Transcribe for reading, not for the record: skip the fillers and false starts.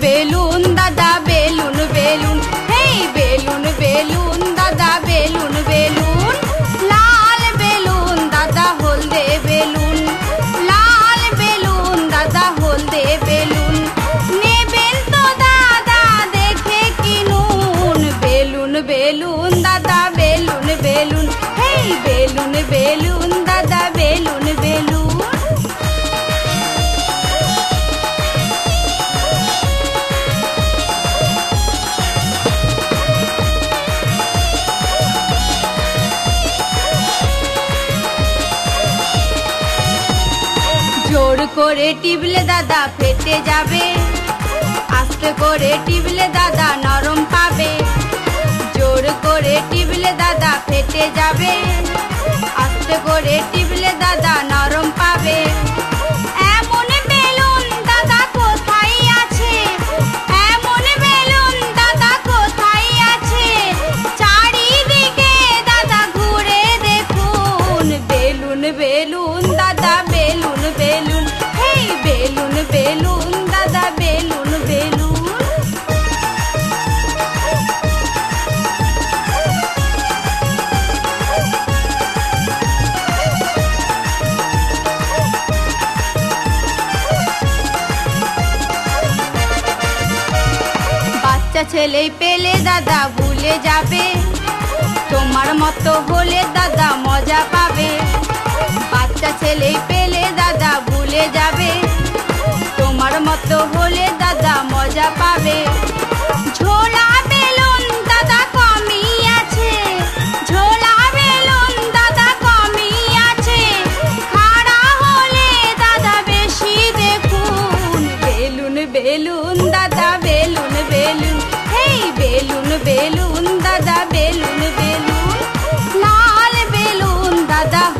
Balloon দাদা বেলুন বেলুন, হেই বেলুন বেলুন দাদা বেলুন বেলুন। লাল বেলুন দাদা হলদে বেলুন, লাল বেলুন দাদা হলদে বেলুন। নেবেন তো দাদা দেখে কিনুন, বেলুন বেলুন দাদা বেলুন বেলুন, হেই বেলুন বেলুন দাদা বেলুন বেলুন। জোর করে টিপলে দাদা ফেটে যাবে, আস্তে করে টিপলে দাদা নরম পাবে। জোর করে টিপলে দাদা ফেটে যাবে, আস্তে করে টিপলে দাদা নরম পাবে। এমন বেলুন দাদা কোথায় আছে, এমন বেলুন দাদা কোথায় আছে, চারিদিকে দাদা ঘুরে দেখুন। বেলুন বেলুন দাদা বেলুন বেলুন, হেই বেলুন বেলুন দাদা বেলুন বেলুন। বাচ্চা ছেলে পেলে দাদা ভুলে যাবে, তোমার মতো হলে দাদা মজা পাবে। বাচ্চা ছেলে পেলে দাদা ভুলে যাবে, তোমার মতো হলে দাদা মজা পাবে। ঝোলা বেলুন দাদা কমই আছে, ঝোলা বেলুন দাদা কমই আছে, খাড়া হলে দাদা বেশি দেখুন। বেলুন বেলুন দাদা বেলুন বেলুন, হেই বেলুন বেলুন দাদা বেলুন বেলুন। লাল বেলুন দাদা